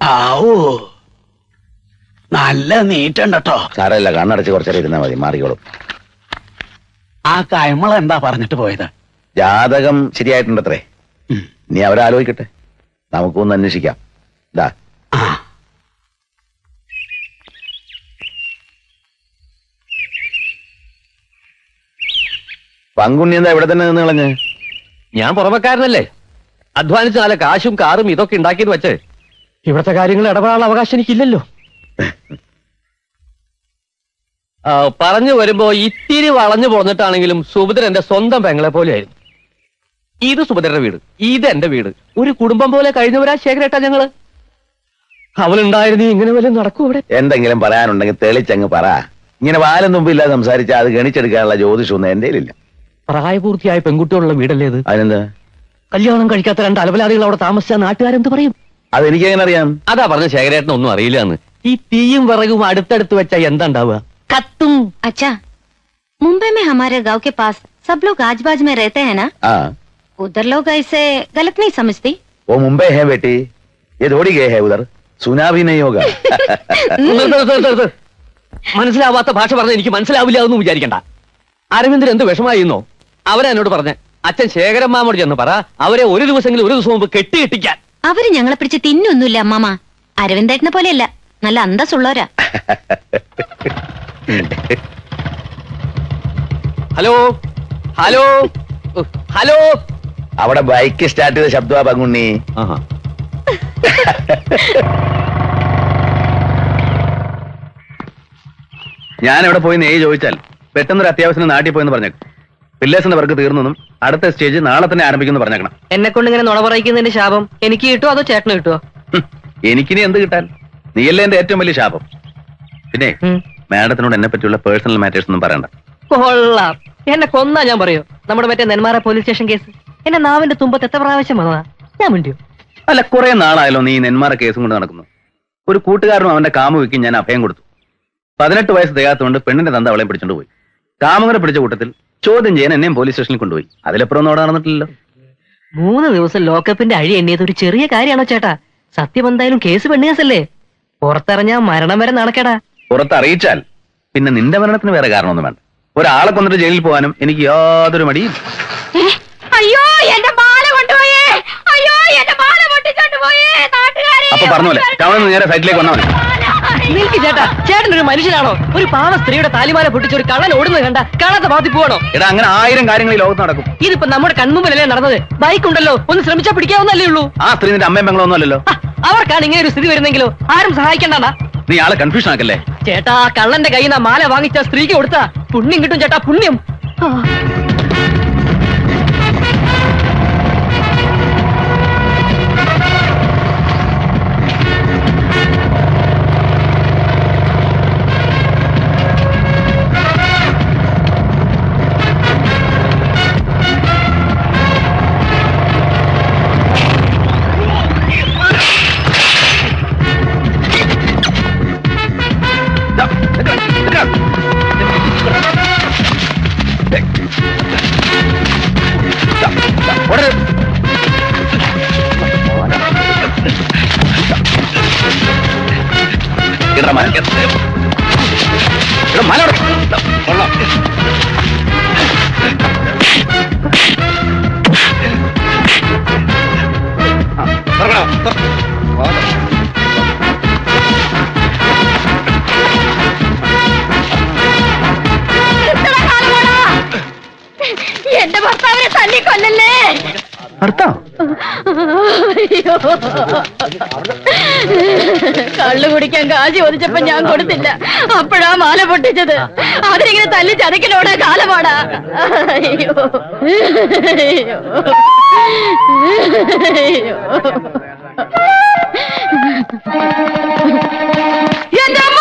ആവൂ, നല്ല നീറ്റുണ്ടോ. സാരമില്ല, കണ്ണടച്ച് കുറച്ചേരം ഇരുന്നാ മതി, മാറിക്കോളും. ആ കൈമള എന്താ പറഞ്ഞിട്ട് പോയത്? ജാതകം ശരിയായിട്ടുണ്ടത്രേ. നീ അവരാലോചിക്കട്ടെ, നമുക്കൊന്ന് അന്വേഷിക്കാം. ഇതാ പങ്കുണ്ണി എന്താ ഇവിടെ തന്നെ നിന്ന് കളഞ്ഞ്? ഞാൻ പുറമക്കാരനല്ലേ, അധ്വാനിച്ച നല്ല കാശും കാറും ഇതൊക്കെ ഉണ്ടാക്കിയത് വെച്ച് ഇവിടുത്തെ കാര്യങ്ങൾ ഇടപെടാനുള്ള അവകാശം എനിക്കില്ലല്ലോ. പറഞ്ഞു വരുമ്പോ ഇത്തിരി വളഞ്ഞു പോന്നിട്ടാണെങ്കിലും സുഭദ്ര എന്റെ സ്വന്തം പെങ്ങളെ പോലെയായിരുന്നു. ഇത് സുഭദ്രയുടെ വീട്, ഇത് എന്റെ വീട്, ഒരു കുടുംബം പോലെ കഴിഞ്ഞവരാ ശേഖരേട്ടാ ഞങ്ങള്. അവളുണ്ടായിരുന്നു ഇങ്ങനെ വല്ലതും നടക്കും ഇവിടെ? എന്തെങ്കിലും പറയാനുണ്ടെങ്കിൽ തെളിച്ചങ്ങ് പറ. ഇങ്ങനെ വാലും തുമ്പില്ലാതെ സംസാരിച്ചാൽ അത് ഗണിച്ചെടുക്കാനുള്ള ജ്യോതിഷമൊന്നും എന്റെ ഇല്ല. പ്രായപൂർത്തിയായ പെൺകുട്ടികളുള്ള വീടല്ലേ ഇത്? അതിനെന്താ? കല്യാണം കഴിക്കാത്ത രണ്ട് അലവലാദികൾ അവിടെ താമസിച്ച നാട്ടുകാരെന്ത് പറയും? അതെനിക്കെങ്ങനെ അറിയാം? അതാ പറഞ്ഞ ശേഖരേട്ടന് ഒന്നും അറിയില്ല എന്ന്. ഈ തീയും വിറകും അടുത്തടുത്ത് വെച്ചാ എന്താ ഉണ്ടാവുക? കത്തും. अच्छा, मुंबई में हमारे गांव के पास सब लोग आजबाज में रहते हैं ना? उधर लोग ऐसे गलत नहीं समझते? वो मुंबई है बेटी, ये थोड़ी गए है उधर, सुना भी नहीं होगा. മനസ്സിലാവാത്ത ഭാഷ പറഞ്ഞ എനിക്ക് മനസ്സിലാവില്ല എന്ന് വിചാരിക്കണ്ട. അരവിന്ദൻ എന്ത് വിഷമായിരുന്നോ? അവരെ എന്നോട് പറഞ്ഞ അച്ഛൻ ശേഖരൻ മാമോട് ചെന്ന് പറ, അവരെ ഒരു ദിവസമെങ്കിലും ഒരു ദിവസം മുമ്പ് കെട്ടിയിട്ടിക്കാൻ. അവര് ഞങ്ങളെ പിടിച്ച് തിന്നൊന്നുമില്ല അമ്മാമ. അരവിന്ദേട്ടനെ പോലെയല്ല, നല്ല അന്തസ്സുള്ളവരാ. ഹലോ ഹലോ ഹലോ, അവിടെ ബൈക്ക് സ്റ്റാർട്ട് ചെയ്ത ശബ്ദമാ പങ്കുണ്ണി. ഞാൻ എവിടെ പോയി നെയ്യ് ചോദിച്ചാൽ പെട്ടെന്നൊരു അത്യാവശ്യം നാട്ടിൽ പോയെന്ന് പറഞ്ഞേക്കും. പില്ലേഴ്സിന്റെ വർക്ക് തീർന്നെന്നും അടുത്ത സ്റ്റേജ് നാളെ തന്നെ ആരംഭിക്കുന്നു പറഞ്ഞേക്കണം. എന്നെ കൊണ്ട് ഇങ്ങനെ നുണ പറയിക്കുന്നതിന്റെ ശാപം എനിക്ക് കിട്ടുമോ അതോ ചേട്ടന് കിട്ടുമോ? എനിക്കിനി എന്ത് കിട്ടാൻ? നീയല്ലേ എന്റെ ഏറ്റവും വലിയ ശാപം. പിന്നെ മാഡത്തിനോട് എന്നെ പറ്റിയുള്ള പേഴ്സണൽ മാറ്റേഴ്സ് ഒന്നും പറയണ്ട. കൊള്ളാം, എന്നെ കൊന്നാ ഞാൻ പറയോ? നമ്മുടെ മറ്റേ നെന്മാറ പോലീസ് സ്റ്റേഷൻ കേസ് എന്നെ നാവിന്റെ തുമ്പത്ത് എത്ര പ്രാവശ്യം വന്നതാ, ഞാൻ മിണ്ടിയോ? അല്ല, കുറെ നാളായല്ലോ നീ നെന്മാറ കേസും കൊണ്ട് നടക്കുന്നു. ഒരു കൂട്ടുകാരനും അവന്റെ കാമുകിക്കും ഞാൻ അഭയം കൊടുത്തു. 18 വയസ്സ് തികയാത്തതുകൊണ്ട് പെണ്ണിന്റെ തന്ത അവളെ പിടിച്ചോണ്ട് പോയി. കാമുകനെ പിടിച്ച കൂട്ടത്തിൽ ചോദ്യം ചെയ്യാൻ എന്നെയും പോലീസ് സ്റ്റേഷനിൽ കൊണ്ടുപോയി. അതിലെപ്പുറം അവിടെ നടന്നിട്ടില്ലല്ലോ. 3 ദിവസം ലോക്കപ്പിന്റെ അഴി എണ്ണിയത് ഒരു ചെറിയ കാര്യമാണോ ചേട്ടാ? സത്യം എന്തായാലും കേസ് പെണ്ണുകേസല്ലേ? പുറത്തിറങ്ങാ മരണം വരെ നടക്കടാ. പുറത്തറിയിച്ചാൽ പിന്നെ നിന്റെ മരണത്തിന് വേറെ കാരണമൊന്നും വേണ്ട. ഒരാളെ കൊന്നിട്ട് ജയിലിൽ പോകാനും എനിക്ക് യാതൊരു മടിയും. അയ്യോ, എന്റെ മാല കൊണ്ടുപോയേ! അയ്യോ, എന്റെ മാല പൊട്ടിച്ചോണ്ട് പോയേ! നാട്ടുകാരെ! അപ്പൊ പറഞ്ഞോലെ ടൗണിൽ നിന്ന് നേരെ സൈറ്റിലേക്ക് വന്നാൽ മതി. നിൽക്ക് ചേട്ടാ, ചേട്ടനൊരു മനുഷ്യനാണോ? ഒരു പാവ സ്ത്രീയുടെ താലിമാല പൊട്ടിച്ച് ഒരു കള്ളൻ ഓടുന്നത് കണ്ട കാണാത്ത ഭാഗത്ത് പോകണോ? എടാ, അങ്ങനെ 1000 കാര്യങ്ങൾ ഈ ലോകത്ത് നടക്കും. ഇതിപ്പോ നമ്മുടെ കൺമുമ്പിലല്ലേ നടന്നത്? ബൈക്ക് ഉണ്ടല്ലോ, ഒന്ന് ശ്രമിച്ചാൽ പിടിക്കാവുന്നല്ലേ ഉള്ളൂ. ആ സ്ത്രീ നിന്റെ അമ്മയും പെങ്ങളൊന്നും അല്ലല്ലോ. അവർക്കാണ് ഇങ്ങനെ ഒരു സ്ഥിതി വരുന്നെങ്കിലോ ആരും സഹായിക്കണ്ടാ. നീ ആളെ കൺഫ്യൂഷൻ ആക്കല്ലേ. ചേട്ടാ, കള്ളന്റെ കയ്യിൽ നിന്ന് മാല വാങ്ങിച്ച സ്ത്രീക്ക് കൊടുത്താ പുണ്യം കിട്ടും ചേട്ടാ, പുണ്യം. എന്റെ ഭർത്താവിനെ തല്ലിക്കൊല്ലല്ലേ? കള്ളു കുടിക്കാൻ കാശ് ചോദിച്ചപ്പോ ഞാൻ കൊടുത്തില്ല, അപ്പോഴാ മാല പൊട്ടിച്ചത്. അതിനിങ്ങനെ തല്ലി ചതക്കിലോടെ കാലമാടാ. അയ്യോ അയ്യോ എന്റെ അമ്മ!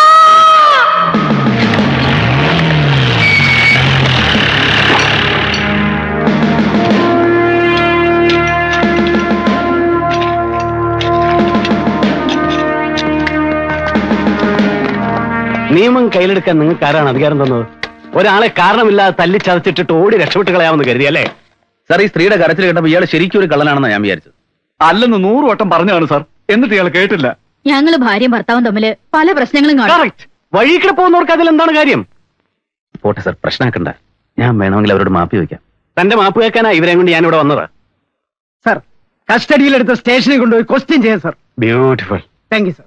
നിയമം കയ്യിലെടുക്കാൻ നിങ്ങൾക്ക് ആരാണ് അധികാരം തന്നത്? ഒരാളെ കാരണമില്ലാതെ തല്ലി ചതച്ചിട്ടിട്ട് ഓടി രക്ഷപ്പെട്ട് കളയാമെന്ന് കരുതിയല്ലേ? സാർ, ഈ സ്ത്രീയുടെ കരച്ചിൽ കേട്ടപ്പോൾ ഇയാൾ ശരിക്കും ഒരു കള്ളനാണെന്ന് ഞാൻ വിചാരിച്ചത്. അല്ലെന്ന് 100 വട്ടം പറഞ്ഞതാണ് സാർ, എന്നിട്ട് ഇയാൾ കേട്ടില്ല. ഞങ്ങള് ഭാര്യയും ഭർത്താവും തമ്മില് പല പ്രശ്നങ്ങളും കാണും. കറക്റ്റ്. വഴിക്കിടെ പോകുന്നവർക്ക് അതിൽ എന്താണ് കാര്യം? പോട്ടെ സാർ, പ്രശ്നമാക്കണ്ട. ഞാൻ വേണമെങ്കിൽ അവരോട് മാപ്പി വയ്ക്കാം. തന്റെ മാപ്പ് കേൾക്കാനാ ഇവരെ കൊണ്ട് ഞാനിവിടെ വന്നത്. സർ, കസ്റ്റഡിയിലെടുത്ത് സ്റ്റേഷനിൽ കൊണ്ടുപോയി ക്വസ്റ്റ്യൻ ചെയ്യാം sir. Beautiful. Thank you sir.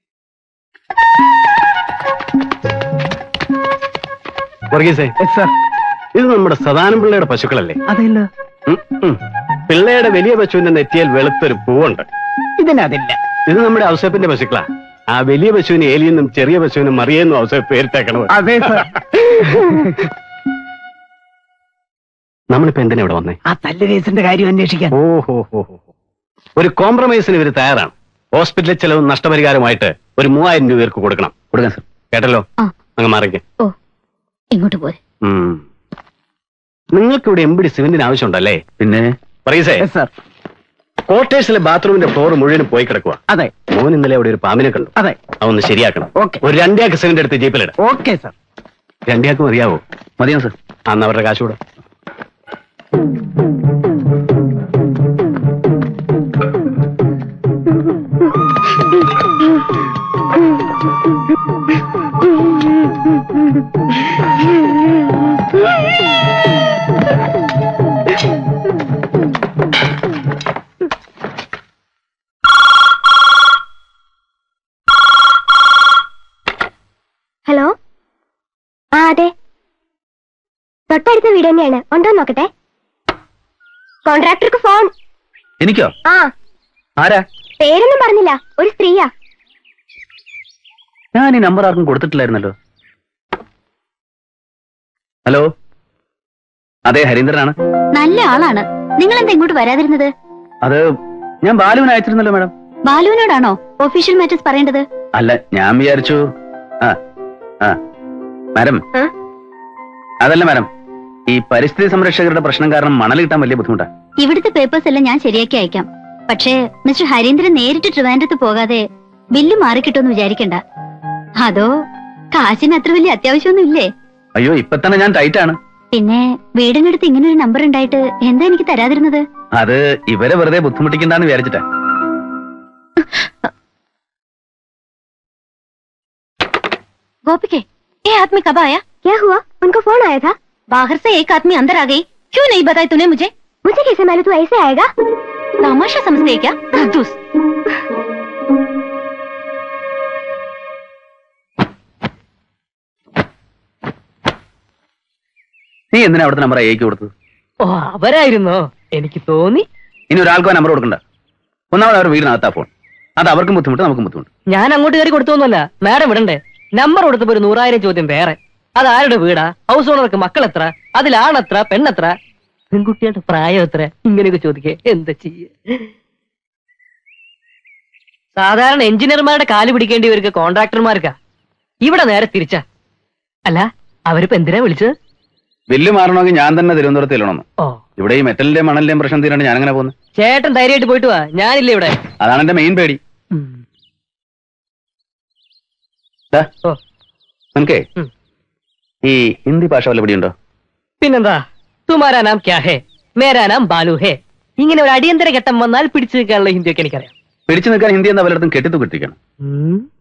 വർഗീസേ, സർ. ഇത് നമ്മുടെ സദാനം പിള്ളയുടെ പശുക്കളല്ലേ? അതല്ല, പിള്ളയുടെ വലിയ പശുവിന്റെ നെറ്റിയിൽ വെളുത്തൊരു പൂവുണ്ട്. ഇതിനതില്ല. ഇത് നമ്മുടെ ഔസേപ്പിന്റെ പശുക്കളാ. ആ വലിയ പശുവിന് ഏലിയെന്നും ചെറിയ പശുവിനും മറിയെന്നും ഔസേപ്പ് പേരിട്ടേക്കണത്. അതെ സർ. നമ്മളിപ്പോ എന്തിനാ ഇവിടെ വന്നേ? ആ തല്ല് കേസിന്റെ കാര്യം അന്വേഷിക്കാൻ. ഓഹോ, ഒരു കോംപ്രമൈസിന് ഇവര് തയ്യാറാണ്. ഹോസ്പിറ്റൽ ചെലവും നഷ്ടപരിഹാരമായിട്ട് ഒരു 3000 രൂപ ഇവർക്ക് കൊടുക്കണം. കൊടുക്കാം സാർ. കേട്ടല്ലോ? ആ. അങ്ങ് മാറിക്കേ. ഓ, ഇങ്ങോട്ട് പോരെ. നിങ്ങൾക്ക് ഇവിടെ എംപിടി സിമെന്റിന് ആവശ്യമുണ്ടല്ലേ? പിന്നെ പറയസേ സർ. ക്വാർട്ടേഴ്സിലെ ബാത്റൂമിന്റെ ഫ്ലോർ മുഴുവനും പോയി കിടക്കുക. അതെ. മോൻ ഇന്നലെ അവിടെ ഒരു പാമ്പിനെ കണ്ടു. അതെ. അതൊന്ന് ശരിയാക്കണം. ഓക്കെ. ഒരു 2 ചാക്ക് സിമെന്റ് എടുത്ത് ജീപ്പിലിട. Okay sir. 2 ചാക്ക് മതിയാവോ? മതിയോ സാർ? അന്ന് അവരുടെ കാശ് കൂടെ. ഹലോ, ആ അതെ, തൊട്ടടുത്ത വീട് തന്നെയാണ്. ഉണ്ടോ നോക്കട്ടെ. കോൺട്രാക്ടർക്ക് ഫോൺ. എനിക്കോ? ആ. ആരാ? പേരൊന്നും പറഞ്ഞില്ല, ഒരു സ്ത്രീയാ. ഞാൻ ഈ നമ്പർ ആർക്കും കൊടുത്തിട്ടില്ലായിരുന്നല്ലോ. ഹലോ, അതെ, ഹരീന്ദ്രനാണ്. നല്ല ആളാണ്. നിങ്ങൾ എന്താ ഇങ്ങോട്ട് വരാതിരുന്നത്? അത് ഞാൻ ബാലുവിനെ അയച്ചിരുന്നല്ലോ മാഡം. ബാലുവിനോടാണോ ഒഫീഷ്യൽ മാറ്റേഴ്സ് പറയേണ്ടത്? അല്ല, ഞാൻ വിചാരിച്ചു. മാഡം, അതല്ല മാഡം, ഈ പരിസ്ഥിതി സംരക്ഷകരുടെ പ്രശ്നം കാരണം മണൽ കിട്ടാൻ വലിയ ബുദ്ധിമുട്ടാ. ഇവിടുത്തെ പേപ്പേഴ്സ് എല്ലാം ഞാൻ ശരിയാക്കി അയക്കാം. പക്ഷേ മിസ്റ്റർ ഹരീന്ദ്രൻ നേരിട്ട് ട്രിവാൻഡ്രത്ത് പോകാതെ ബില്ല് മാറിക്കിട്ടോന്ന് വിചാരിക്കണ്ട. അതോ കാശിന് അത്ര വലിയ അത്യാവശ്യമൊന്നും ഇല്ലേ? അയ്യോ, ഇപ്പൊ തന്നെ ഞാൻ ടൈറ്റാണ്. പിന്നെ വീടിനടുത്ത് ഇങ്ങനെ ഒരു നമ്പർ ഉണ്ടായിട്ട് എന്താ എനിക്ക് തരാതിരുന്നത്? അത് ഇവരെ വെറുതെ ബുദ്ധിമുട്ടിക്കണ്ടെന്ന് വിചാരിച്ചിട്ടാ. गोपिके, ये आदमी कब आया? क्या हुआ? उनको फोन आया था. बाहर से एक आदमी अंदर आ गई. क्यों नहीं बताया तूने मुझे? मुझे कैसे मालूम तू ऐसे आएगा? तमाशा समझते है क्या? कंजूस. നീ എന്തിനാ അവിടുത്തെ നമ്പർ അയച്ചു കൊടുത്തത്? ഓ, അവരായിരുന്നോ? എനിക്ക് തോന്നി. ഇനി ഒരാൾക്കോ നമ്പർ കൊടുക്കണ്ട. ഒന്നാമത് അവർ വീടിനകത്താ ഫോൺ. അത് അവർക്കും ബുദ്ധിമുട്ട്, നമുക്കും ബുദ്ധിമുട്ട്. ഞാൻ അങ്ങോട്ട് കയറി കൊടുത്തോന്നല്ല, മാഡം വിടണ്ടേ. നമ്പർ കൊടുത്തപ്പോ ഒരു 100,000 ചോദ്യം വേറെ. അതാരുടെ വീടാ? ഹൗസ് ഓണർക്ക് മക്കൾ എത്ര? അതിലാണെത്ര, പെണ്ണെത്ര, പെൺകുട്ടിയുടെ പ്രായം എത്ര? ഇങ്ങനെയൊക്കെ ചോദിക്കേ, എന്താ ചെയ്യ? സാധാരണ എഞ്ചിനീയർമാരുടെ കാല് പിടിക്കേണ്ടിയവർക്ക് കോൺട്രാക്ടർമാർക്കാ. ഇവിടെ നേരെ തിരിച്ചാ. അല്ല, അവരിപ്പോ എന്തിനാ വിളിച്ചത്? ബില്ല് മാറണമെങ്കിൽ ഞാൻ തന്നെ തിരുവനന്തപുരത്ത് ചെല്ലണമെന്ന്. ഓ, ഇവിടെ ഈ മെറ്റലിന്റെയും മണലിന്റെയും പ്രശ്നം തീരാണ്ട് ഞാൻ അങ്ങനെ പോകുന്നു. ചേട്ടൻ ധൈര്യമായിട്ട് പോയിട്ട് വാ, ഞാനില്ല ഇവിടെ. അതാണ് എന്റെ മെയിൻ പേടി. ഓ, നമുക്കേ ഈ ഹിന്ദി ഭാഷ വല്ല പിടിയുണ്ടോ? പിന്നെന്താ, തുമാരാ നാം ക്യാ ഹേ, മേരാ നാം ബാലു ഹേ. ഇങ്ങനെ ഒരു അടിയന്തര ഘട്ടം വന്നാൽ പിടിച്ചു നിൽക്കാനുള്ള ഹിന്ദിയൊക്കെ എനിക്കറിയാം. പിടിച്ചു നിൽക്കാൻ ഹിന്ദി എന്താ പലയിടത്തും കെട്ടിത്തൂക്കിട്ടിരിക്കണം.